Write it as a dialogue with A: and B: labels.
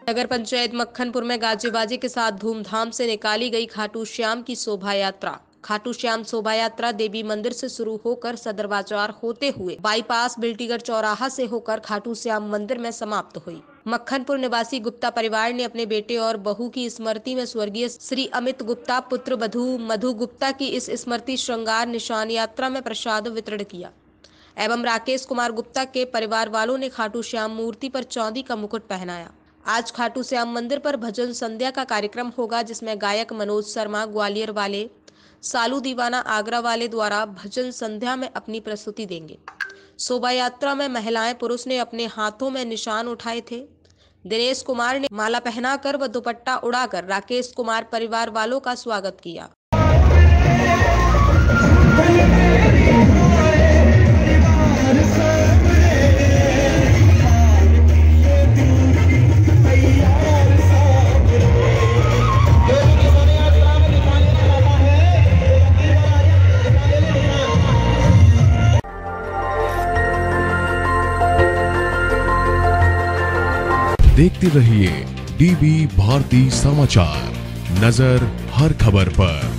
A: नगर पंचायत मक्खनपुर में गाजे बाजे के साथ धूमधाम से निकाली गई खाटू श्याम की शोभा यात्रा। खाटू श्याम शोभा यात्रा देवी मंदिर से शुरू होकर सदर बाजार होते हुए बाईपास बिल्टीगढ़ चौराहा से होकर खाटू श्याम मंदिर में समाप्त हुई। मक्खनपुर निवासी गुप्ता परिवार ने अपने बेटे और बहू की स्मृति में स्वर्गीय श्री अमित गुप्ता पुत्र वधू मधु गुप्ता की इस स्मृति श्रृंगार निशान यात्रा में प्रसाद वितरण किया एवं राकेश कुमार गुप्ता के परिवार वालों ने खाटू श्याम मूर्ति पर चांदी का मुकुट पहनाया। आज खाटू श्याम मंदिर पर भजन संध्या का कार्यक्रम होगा, जिसमें गायक मनोज शर्मा ग्वालियर वाले, सालू दीवाना आगरा वाले द्वारा भजन संध्या में अपनी प्रस्तुति देंगे। शोभा यात्रा में महिलाएं पुरुष ने अपने हाथों में निशान उठाए थे। दिनेश कुमार ने माला पहनाकर व दुपट्टा उड़ाकर राकेश कुमार परिवार वालों का स्वागत किया।
B: देखते रहिए डीबी भारती समाचार, नजर हर खबर पर।